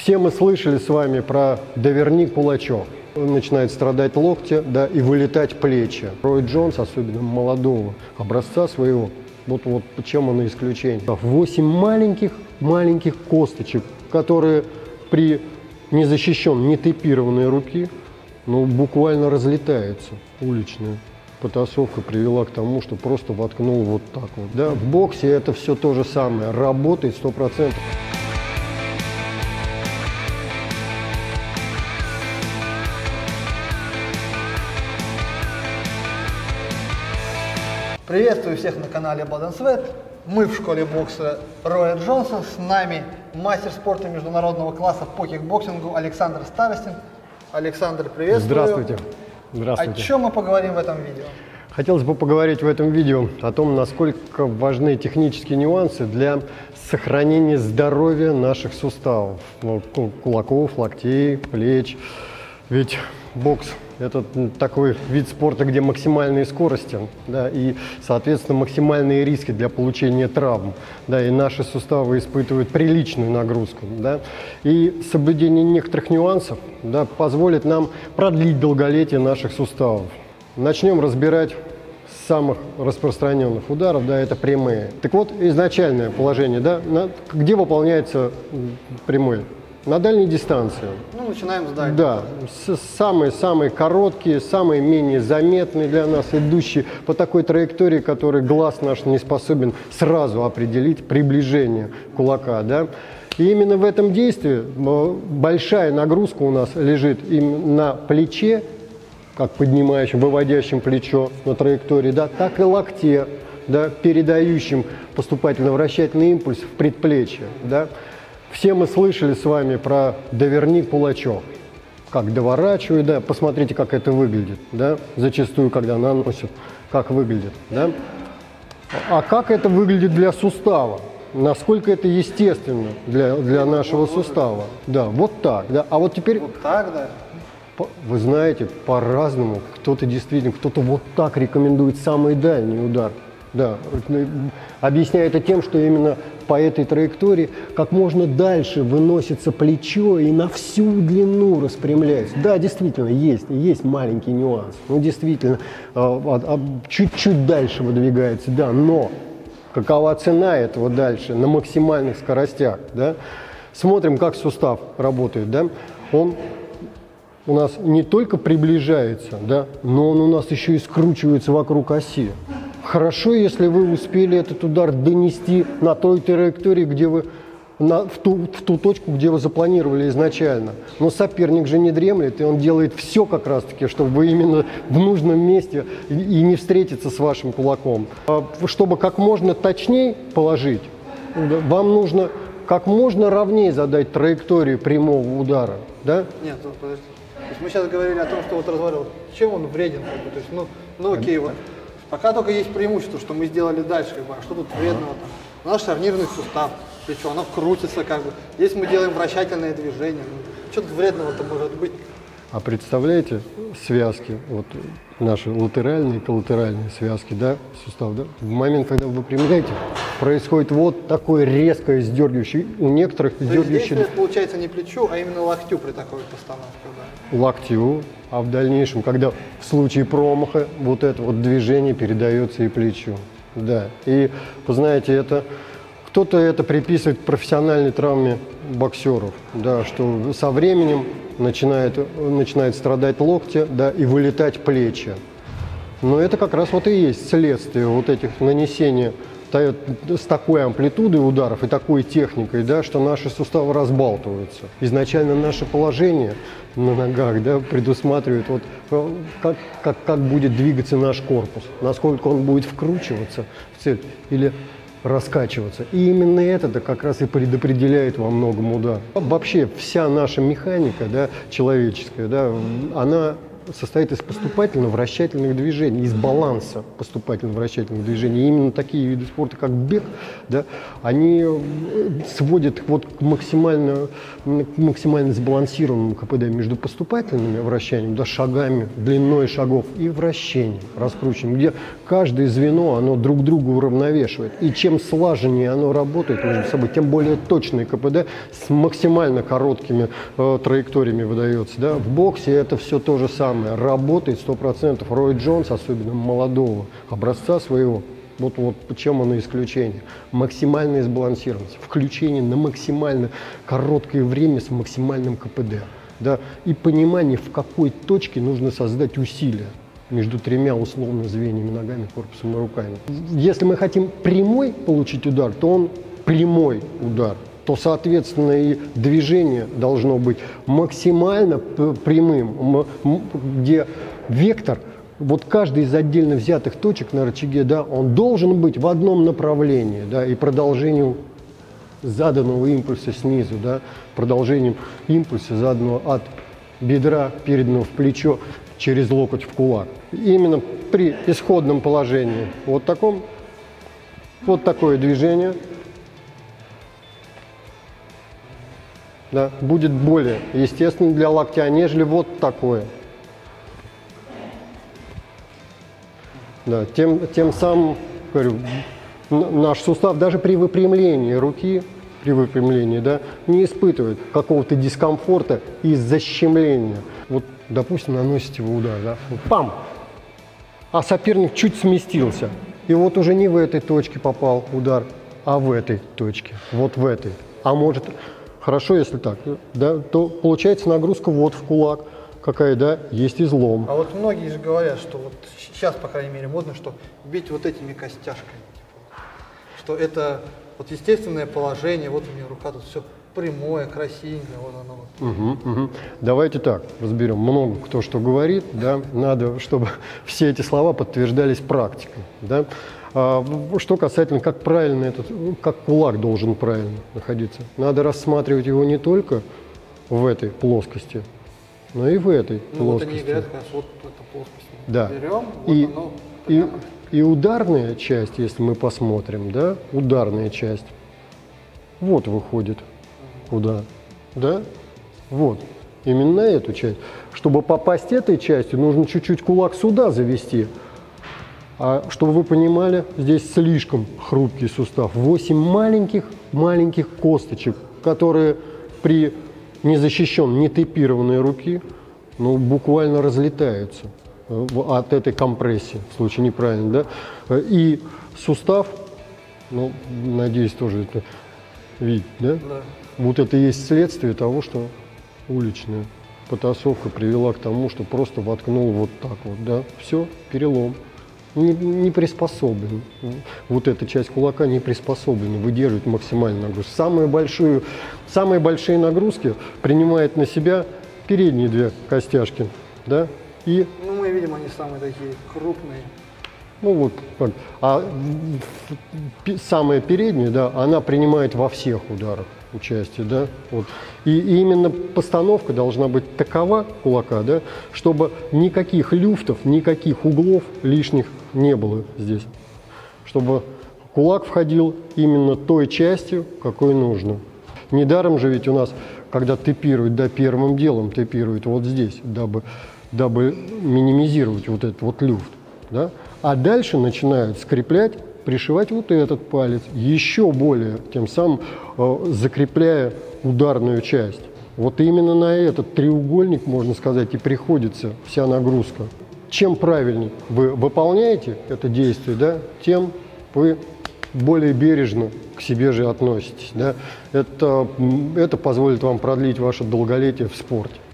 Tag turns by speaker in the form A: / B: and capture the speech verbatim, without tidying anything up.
A: Все мы слышали с вами про «доверни кулачок». Начинает страдать локти, да, и вылетать плечи. Рой Джонс, особенно молодого образца своего, вот, вот чем он и исключение. Восемь маленьких-маленьких косточек, которые при незащищенной, нетейпированной руки, ну, буквально разлетаются. Уличная потасовка привела к тому, что просто воткнул вот так вот. Да, в боксе это все то же самое, работает сто процентов.
B: Приветствую всех на канале Blood and Sweat. Мы в школе бокса Роя Джонса. С нами мастер спорта международного класса по кикбоксингу Александр Старостин. Александр, приветствую.
A: Здравствуйте. Здравствуйте.
B: О чем мы поговорим в этом видео?
A: Хотелось бы поговорить в этом видео о том, насколько важны технические нюансы для сохранения здоровья наших суставов, кулаков, локтей, плеч. Ведь бокс – это такой вид спорта, где максимальные скорости, да, и, соответственно, максимальные риски для получения травм. Да, и наши суставы испытывают приличную нагрузку. Да, и соблюдение некоторых нюансов, да, позволит нам продлить долголетие наших суставов. Начнем разбирать с самых распространенных ударов, да, это прямые. Так вот, изначальное положение, да, на, где выполняется прямой? На дальней дистанции.
B: Ну, начинаем с дальней.
A: Да, самые-самые короткие, самые менее заметные для нас, идущие по такой траектории, которой глаз наш не способен сразу определить приближение кулака. Да? И именно в этом действии большая нагрузка у нас лежит именно на плече, как поднимающем, выводящем плечо на траектории, да, так и локте, да, передающим поступательно-вращательный импульс в предплечье. Да? Все мы слышали с вами про «доверни кулачок», как доворачивают, да, посмотрите, как это выглядит, да, зачастую, когда наносят, как выглядит, да. А как это выглядит для сустава? Насколько это естественно для, для нашего сустава? Да, вот так, да. А вот теперь…
B: Вот так, да.
A: Вы знаете, по-разному, кто-то действительно, кто-то вот так рекомендует самый дальний удар. Да, объясняю это тем, что именно по этой траектории как можно дальше выносится плечо и на всю длину распрямляется. Да, действительно, есть, есть маленький нюанс. Ну, действительно, чуть-чуть дальше выдвигается, да, но какова цена этого дальше на максимальных скоростях, да? Смотрим, как сустав работает, да? Он у нас не только приближается, да, но он у нас еще и скручивается вокруг оси. Хорошо, если вы успели этот удар донести на той траектории, где вы, на, в, ту, в ту точку, где вы запланировали изначально. Но соперник же не дремлет, и он делает все как раз-таки, чтобы вы именно в нужном месте и, и не встретиться с вашим кулаком. Чтобы как можно точнее положить, вам нужно как можно ровнее задать траекторию прямого удара. Да?
B: Нет, подожди. То есть мы сейчас говорили о том, что вот разворот, чем он вреден, как бы, то есть, ну, ну окей, вот. Пока только есть преимущество, что мы сделали дальше, как бы, а что тут вредного там? Наш шарнирный сустав, плечо, оно крутится, как бы. Здесь мы делаем вращательное движение. Ну, что тут вредного-то может быть?
A: А представляете связки, вот наши латеральные и коллатеральные связки, да, сустав, да? В момент, когда вы выпрямляете, происходит вот такое резкое сдергивающее, у некоторых сдергивающее…
B: Здесь получается не плечу, а именно локтю при такой постановке, да.
A: Локтю, а в дальнейшем, когда в случае промаха вот это вот движение передается и плечу. Да, и вы знаете, это… Кто-то это приписывает к профессиональной травме боксеров, да, что со временем начинает, начинает страдать локти, да, и вылетать плечи. Но это как раз вот и есть следствие вот этих нанесения с такой амплитудой ударов и такой техникой, да, что наши суставы разбалтываются. Изначально наше положение на ногах, да, предусматривает, вот, как, как, как будет двигаться наш корпус, насколько он будет вкручиваться в цель или раскачиваться. И именно это-то как раз и предопределяет во многом удар. Вообще вся наша механика, да, человеческая, да, она состоит из поступательно-вращательных движений, из баланса поступательно-вращательных движений. И именно такие виды спорта, как бег, да, они сводят вот к максимально, к максимально сбалансированному КПД между поступательными вращениями, да, шагами, длиной шагов и вращением, раскручиванием, где каждое звено, оно друг друга уравновешивает. И чем слаженнее оно работает между собой, тем более точный КПД с максимально короткими э, траекториями выдается. Да. В боксе это все то же самое. Работает сто процентов. Рой Джонс, особенно молодого образца своего, вот, вот почему оно исключение. Максимальная сбалансированность. Включение на максимально короткое время с максимальным КПД. Да, и понимание, в какой точке нужно создать усилия между тремя условно звеньями, ногами, корпусом и руками. Если мы хотим прямой получить удар, то он прямой удар. То, соответственно, и движение должно быть максимально прямым, где вектор, вот каждый из отдельно взятых точек на рычаге, да, он должен быть в одном направлении, да, и продолжению заданного импульса снизу, да, продолжением импульса, заданного от бедра, переданного в плечо, через локоть в кулак. Именно при исходном положении вот таком, вот такое движение, да, будет более естественным для локтя, нежели вот такое. Да, тем, тем самым, говорю, наш сустав даже при выпрямлении руки, при выпрямлении, да, не испытывает какого-то дискомфорта и защемления. Вот, допустим, наносите вы удар, да, пам, а соперник чуть сместился, и вот уже не в этой точке попал удар, а в этой точке, вот в этой. А может, хорошо, если так, да, то получается нагрузка вот в кулак, какая, да, есть излом.
B: А вот многие же говорят, что вот сейчас, по крайней мере, модно, что бить вот этими костяшками, что это вот естественное положение, вот у меня рука тут все прямое, красивенькое, вот оно.
A: Угу, угу. Давайте так разберем. Много кто что говорит, да, надо, чтобы все эти слова подтверждались практикой, да. А, что касательно, как правильно этот, как кулак должен правильно находиться, надо рассматривать его не только в этой плоскости, но и в этой
B: ну,
A: плоскости.
B: Вот они говорят, как раз вот эту плоскость
A: да.
B: берем, вот
A: и,
B: оно
A: и, и ударная часть, если мы посмотрим, да, ударная часть, вот выходит куда, да, вот, именно эту часть. Чтобы попасть этой частью, нужно чуть-чуть кулак сюда завести. А чтобы вы понимали, здесь слишком хрупкий сустав. восемь маленьких-маленьких косточек, которые при незащищенной, не тейпированной руки, ну, буквально разлетаются от этой компрессии, в случае неправильно, да. И сустав, ну, надеюсь, тоже это видите, да? Да. Вот это и есть следствие того, что уличная потасовка привела к тому, что просто воткнул вот так вот, да, все, перелом. Не, не приспособлен. Вот эта часть кулака не приспособлена выдерживать максимальную нагрузку. Самые большие, самые большие нагрузки принимает на себя передние две костяшки, да, и...
B: Ну, мы видим, они самые такие крупные.
A: Ну, вот так. А самая передняя, да, она принимает во всех ударах участие, да, вот. И, и именно постановка должна быть такова кулака, да, чтобы никаких люфтов, никаких углов лишних не было здесь, чтобы кулак входил именно той частью, какой нужно. Недаром же ведь у нас, когда тейпируют, да, первым делом тейпируют вот здесь, дабы, дабы минимизировать вот этот вот люфт, да, а дальше начинают скреплять, пришивать вот этот палец, еще более, тем самым э, закрепляя ударную часть. Вот именно на этот треугольник, можно сказать, и приходится вся нагрузка. Чем правильнее вы выполняете это действие, да, тем вы более бережно к себе же относитесь. Да. Это, это позволит вам продлить ваше долголетие в спорте.